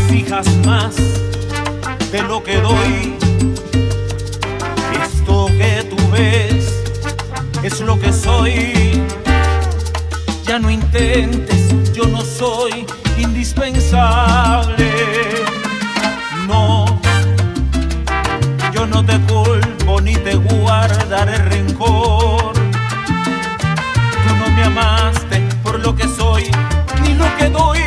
exijas más de lo que doy. Esto que tú ves es lo que soy. Ya no intentes, yo no soy indispensable. No, yo no te culpo ni te guardaré rencor. Tú no me amaste por lo que soy ni lo que doy.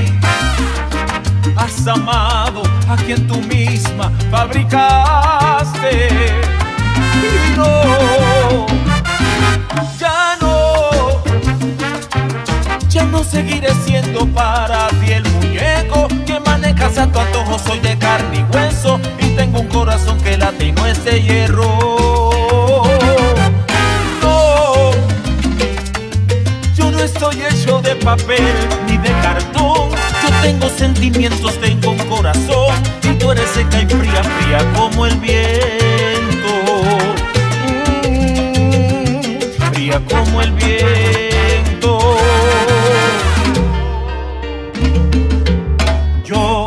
Has amado a quien tú misma fabricaste. Y no, ya no seguiré siendo para ti el muñeco que manejas a tu antojo. Soy de carne y hueso y tengo un corazón que late y no es de hierro. No, yo no estoy hecho de papel ni de cartón. Yo tengo sentimientos, tengo un corazón y tú eres seca y fría, fría como el viento. Fría como el viento. Yo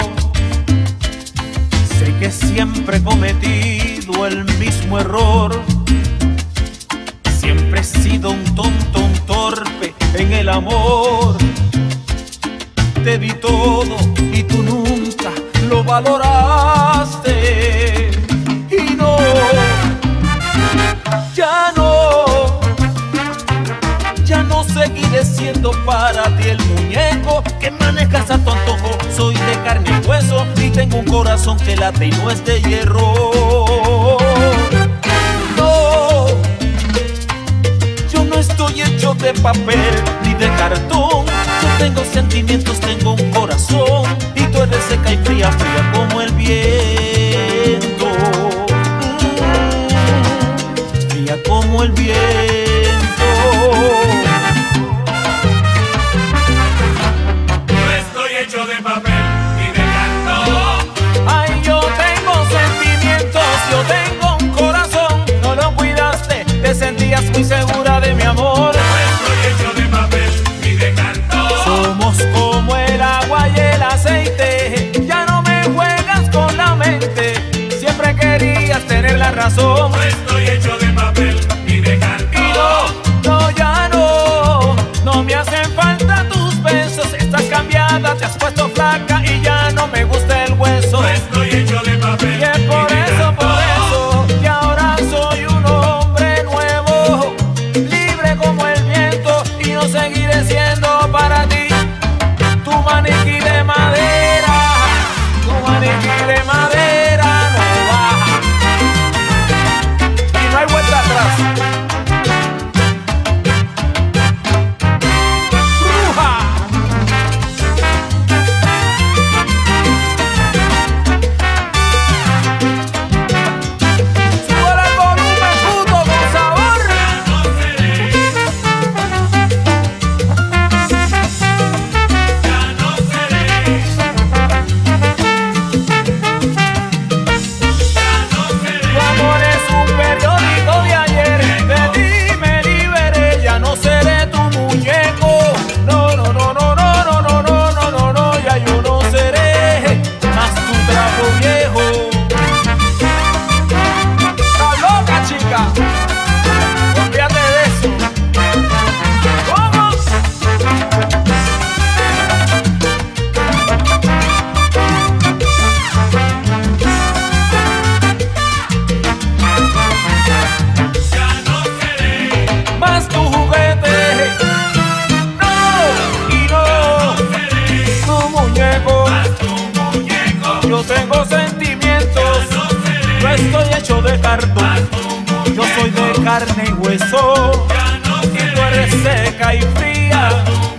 sé que siempre he cometido el mismo error. Siempre he sido un tonto, un torpe en el amor. Te di todo y tú nunca lo valoraste. Y no, ya no seguiré siendo para ti el muñeco que manejas a tu antojo. Soy de carne y hueso y tengo un corazón que late y no es de hierro. No, yo no estoy hecho de papel ni de cartón. Yo tengo sentimientos, tengo un corazón y tú eres seca y fría, fría como el viento. Fría como el viento. No estoy hecho de papel ni de cartón. Ay, yo tengo sentimientos, yo tengo un corazón. No lo cuidaste, te sentías muy segura de mi amor. No estoy hecho de papel ni de cartón. Somos como el agua y el aceite. Ya no me juegas con la mente. Siempre querías tener la razón. No estoy hecho de papel ni de cartón. No, ya no me hacen falta tus besos. Estás cambiada, te has puesto flaca y ya no me gusta el hueso. No estoy hecho de papel Y es ni por de eso, cartón. y ahora soy un hombre nuevo, libre como el viento y no seguiré siendo para ti tu maniquí de madera. Tu maniquí de madera no baja y no hay vuelta atrás. ¡Bruja! ¡Súbale el volumen, puto, con sabor! No seré, ya no seré, ya no seré. Tu amor es un periódico de ayer. De ti me liberé, ya no seré tu muñeco. No, no, no, no, no, no, no, no, no, no, no, ya yo no seré más tu trapo viejo. ¡Estás loca, chica! Olvídate de eso. ¡Vamos! Ya no seré, Más tu juguete. No, y no, seré tu muñeco. más tu muñeco. Yo tengo sentimientos, No seré no estoy hecho de más cartón. tu muñeco. Yo soy de carne y hueso Ya no y tú eres seré seca y fría. tu